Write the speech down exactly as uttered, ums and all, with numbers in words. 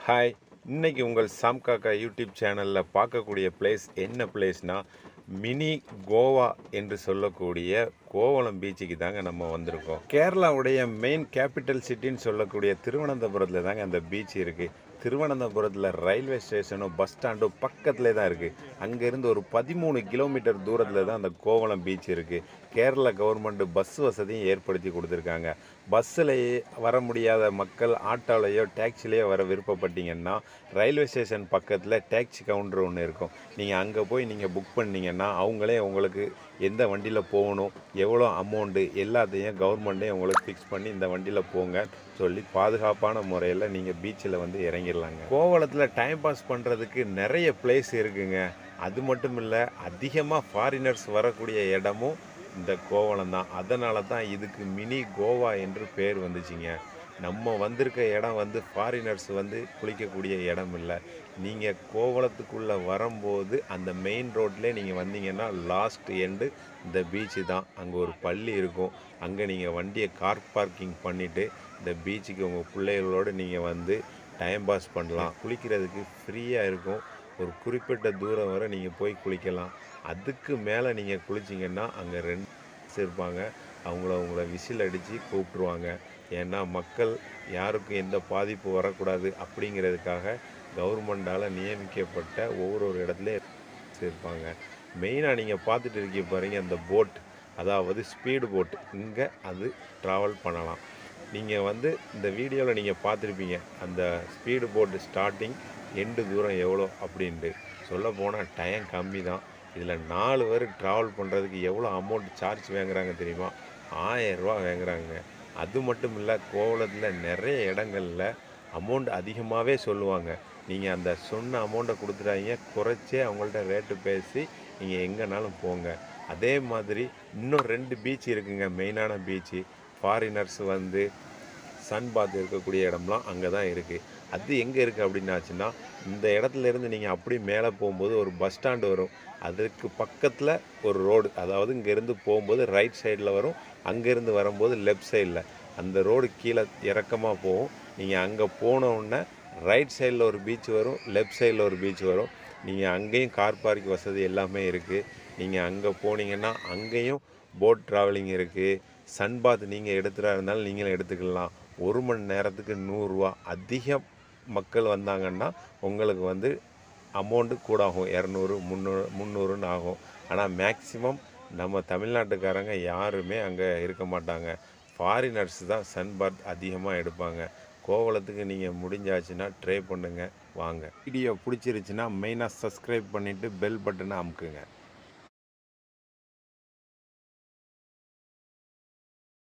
Hi, இன்னைக்கு உங்கள் சாம் காக்கா யூடியூப் சேனலில் பார்க்கக்கூடிய பிளேஸ் என்ன பிளேஸ்னா, மினி கோவா என்று சொல்லக்கூடிய கோவளம் பீச்சுக்கு தாங்க நம்ம வந்திருக்கோம். கேரளாவுடைய மெயின் கேபிட்டல் சிட்டின்னு சொல்லக்கூடிய திருவனந்தபுரத்தில் தாங்க அந்த பீச் இருக்குது. திருவனந்தபுரத்தில் ரயில்வே ஸ்டேஷனும் பஸ் ஸ்டாண்டும் பக்கத்துலேயே தான் இருக்குது. அங்கேருந்து ஒரு பதிமூணு கிலோமீட்டர் தூரத்தில் தான் அந்த கோவளம் பீச் இருக்குது. கேரளா கவர்மெண்ட்டு பஸ் வசதியும் ஏற்படுத்தி கொடுத்துருக்காங்க. பஸ்ஸிலேயே வர முடியாத மக்கள் ஆட்டோலையோ டாக்ஸிலேயோ வர விருப்பப்பட்டீங்கன்னா, ரயில்வே ஸ்டேஷன் பக்கத்தில் டாக்ஸி கவுண்டர் ஒன்று இருக்கும். நீங்கள் அங்கே போய் நீங்கள் புக் பண்ணிங்கன்னா அவங்களே உங்களுக்கு எந்த வண்டியில் போகணும், எவ்வளோ அமௌண்ட்டு எல்லாத்தையும் கவர்மெண்ட்டே உங்களுக்கு ஃபிக்ஸ் பண்ணி இந்த வண்டியில் போங்க சொல்லி பாதுகாப்பான முறையில் நீங்கள் பீச்சில் வந்து இறங்கிடலாங்க. கோவளத்தில் டைம் பாஸ் பண்ணுறதுக்கு நிறைய பிளேஸ் இருக்குங்க. அது மட்டும் இல்லை, அதிகமாக ஃபாரினர்ஸ் வரக்கூடிய இடமும் இந்த கோவளம் தான். அதனால தான் இதுக்கு மினி கோவா என்று பேர் வந்துச்சுங்க. நம்ம வந்திருக்க இடம் வந்து ஃபாரினர்ஸ் வந்து குளிக்கக்கூடிய இடம் இல்லை. நீங்கள் கோவளத்துக்குள்ளே வரும்போது அந்த மெயின் ரோட்லேயே நீங்கள் வந்தீங்கன்னா லாஸ்ட் எண்டு இந்த பீச்சு தான். அங்கே ஒரு பள்ளி இருக்கும். அங்கே நீங்கள் வண்டியை கார் பார்க்கிங் பண்ணிவிட்டு இந்த பீச்சுக்கு உங்கள் பிள்ளைகளோடு நீங்கள் வந்து டைம் பாஸ் பண்ணலாம். குளிக்கிறதுக்கு ஃப்ரீயாக இருக்கும். ஒரு குறிப்பிட்ட தூரம் வரை நீங்கள் போய் குளிக்கலாம். அதுக்கு மேலே நீங்கள் குளிச்சிங்கன்னா அங்கே ரெண்டு இருப்பாங்க. அவங்கள அவங்கள விசில் அடித்து கூப்பிட்ருவாங்க. ஏன்னா மக்கள் யாருக்கும் எந்த பாதிப்பு வரக்கூடாது அப்படிங்கிறதுக்காக கவர்மெண்டால் நியமிக்கப்பட்ட ஒவ்வொரு ஒரு இடத்துலையும் இருப்பாங்க. மெயினாக நீங்கள் பார்த்துட்டு இருக்க பாருங்க, அந்த போட், அதாவது ஸ்பீடு போட், இங்கே அது ட்ராவல் பண்ணலாம். நீங்கள் வந்து இந்த வீடியோவில் நீங்கள் பார்த்துருப்பீங்க அந்த ஸ்பீடு போட்டு ஸ்டார்டிங் எண்டு தூரம் எவ்வளோ அப்படின்ட்டு. சொல்ல போனால் டைம் கம்மி தான். இதில் நாலு பேர் ட்ராவல் பண்ணுறதுக்கு எவ்வளோ அமௌண்ட் சார்ஜ் வாங்குறாங்க தெரியுமா? ஆயிரரூவா வாங்குறாங்க. அது மட்டும் இல்லை, கோவளத்தில் நிறைய இடங்களில் அமௌண்ட் அதிகமாகவே சொல்லுவாங்க. நீங்கள் அந்த சொன்ன அமௌண்ட்டை கொடுத்துட்டாங்க, குறைச்சே அவங்கள்ட்ட ரேட்டு பேசி நீங்கள் எங்கேனாலும் போங்க. அதே மாதிரி இன்னும் ரெண்டு பீச் இருக்குங்க, மெயினான பீச்சு. ஃபாரினர்ஸ் வந்து சன் பாத் இருக்கக்கூடிய இடம்லாம் அங்கே தான் இருக்குது. அது எங்கே இருக்குது அப்படின்னாச்சுன்னா, இந்த இடத்துலேருந்து நீங்கள் அப்படி மேலே போகும்போது ஒரு பஸ் ஸ்டாண்டு வரும். அதுக்கு பக்கத்தில் ஒரு ரோடு, அதாவது இங்கேருந்து போகும்போது ரைட் சைடில் வரும், அங்கேருந்து வரும்போது லெஃப்ட் சைடில். அந்த ரோடு கீழே இறக்கமாக போகும். நீங்கள் அங்கே போனோடனே ரைட் சைடில் ஒரு பீச் வரும், லெஃப்ட் சைடில் ஒரு பீச் வரும். நீங்கள் அங்கேயும் கார் பார்க் வசதி எல்லாமே இருக்குது. நீங்கள் அங்கே போனீங்கன்னா அங்கேயும் போட் ட்ராவலிங் இருக்குது. சன் பாத் நீங்கள் எடுத்துகிறா இருந்தாலும் நீங்களும் எடுத்துக்கலாம். ஒரு மணி நேரத்துக்கு நூறுரூவா. அதிக மக்கள் வந்தாங்கன்னா உங்களுக்கு வந்து அமௌண்ட்டு கூட ஆகும். இரநூறு முந்நூறு முந்நூறுன்னு ஆகும். ஆனால் மேக்ஸிமம் நம்ம தமிழ்நாட்டுக்காரங்க யாருமே அங்கே இருக்க மாட்டாங்க. ஃபாரினர்ஸ் தான் சன் பாத் அதிகமாக எடுப்பாங்க. கோவளத்துக்கு நீங்கள் முடிஞ்சாச்சுன்னா ட்ரை பண்ணுங்கள், வாங்க. வீடியோ பிடிச்சிருச்சுன்னா மெயினாக சப்ஸ்கிரைப் பண்ணிவிட்டு பெல் பட்டனை அமுக்குங்க.